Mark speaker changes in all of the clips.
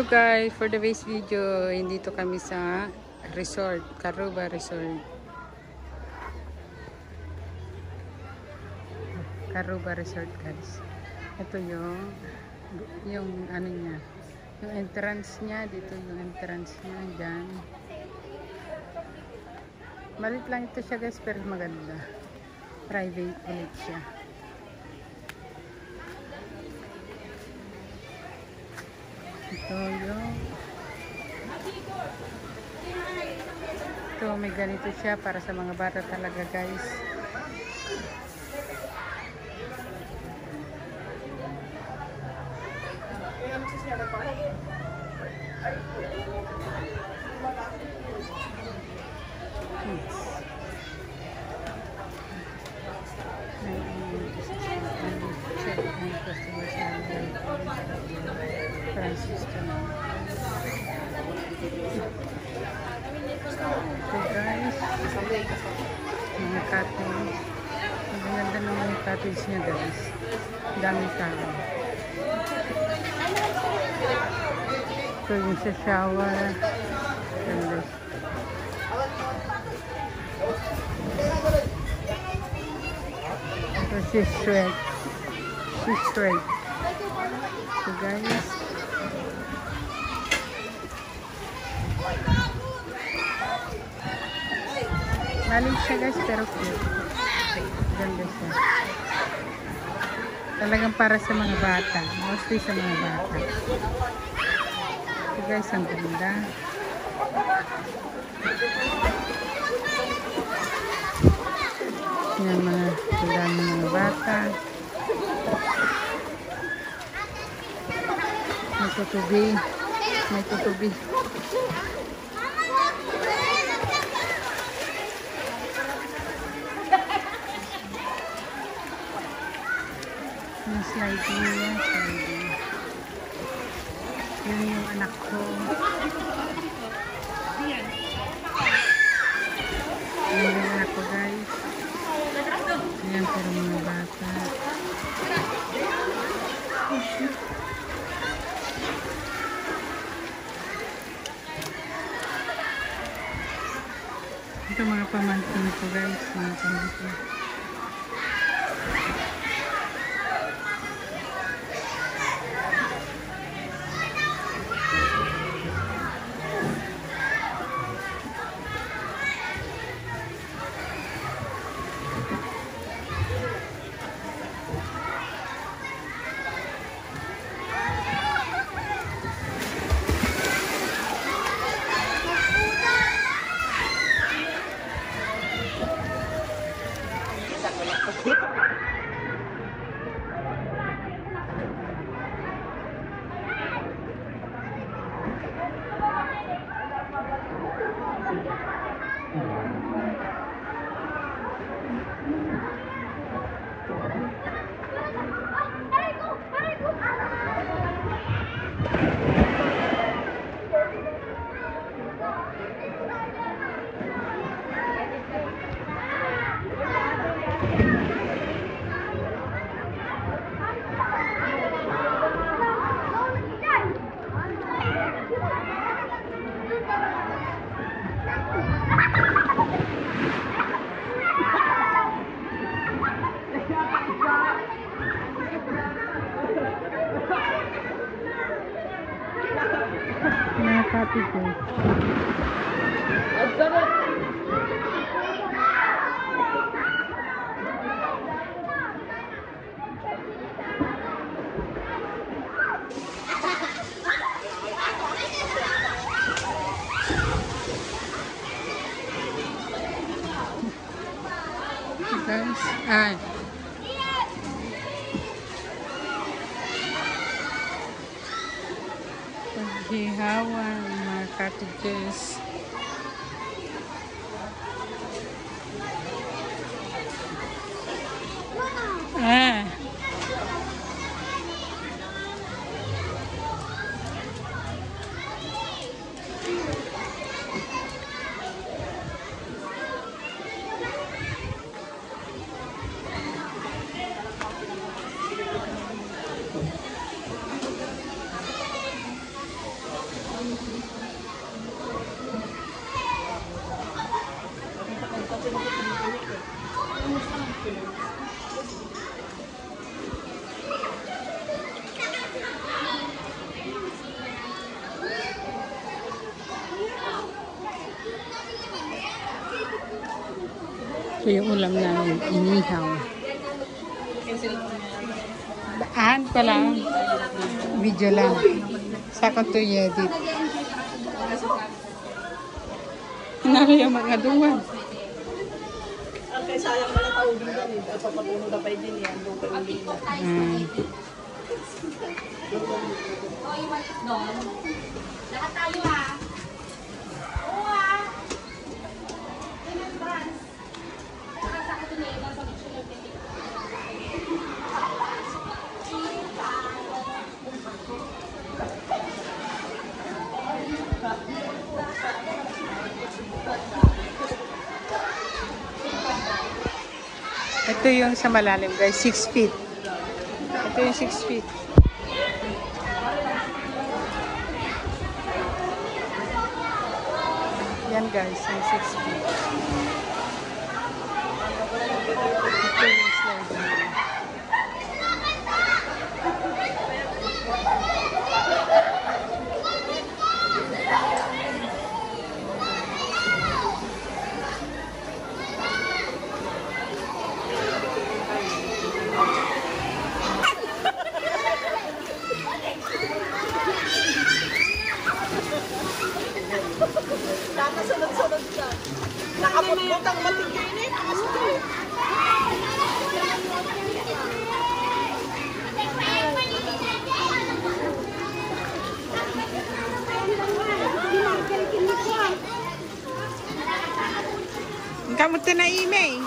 Speaker 1: guys, for the base video, dito kami sa resort, Caruba Resort. Caruba Resort guys. Ito yung ano niya, yung entrance niya, dito yung entrance niya, dyan. Malit lang ito siya guys, pero maganda. Private ulit siya. Ito may ganito siya para sa mga bata talaga guys. So guys, mga cottage. Ang ganda ng mga cottage niya guys. Daming tao. So yung sa shower. Ganda. So she's straight. She's straight. So guys. Maling siya guys, pero cute. Ganda siya. Talagang para sa mga bata. Mostly sa mga bata. So guys, ang ganda. Yan mga bata. May tutubi. May tutubi. Yung sliding niya, sliding. Yun yung anak ko. Yun yung anak ko guys. Ayan pero mga bata. Ito mga pamangkin ko guys. Mga pamangkin. Mga cottage guys. Guys, paghihawan mga cottages. Ito yung ulam namin, inihaw. Daan pala. Video lang. Saka to edit. Hinari yung mga duwan.
Speaker 2: Okay, sayang pala taubin yan eh. At papatunog na pa din yan. Doon pa ulit na.
Speaker 3: Lahat tayo ha. Oo ha.
Speaker 1: Ito yung sa malalim guys, 6 feet. Ito yung 6 feet. Yan guys, yung 6 feet. Ito yung slide.
Speaker 2: Nakasunod-sunod ka. Nakapot-pot ang matigay na yun. Nakasunod.
Speaker 1: Kamu na email.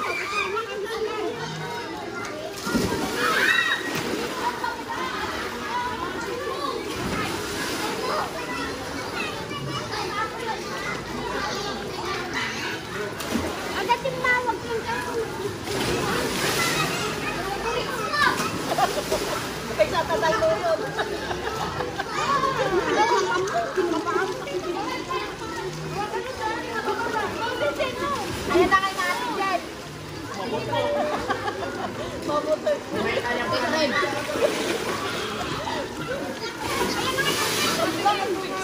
Speaker 2: Kaysa tatay mo yun.
Speaker 3: Kaya na kayo natin dyan.
Speaker 2: Mabutoy.
Speaker 3: Kaya na kayo natin.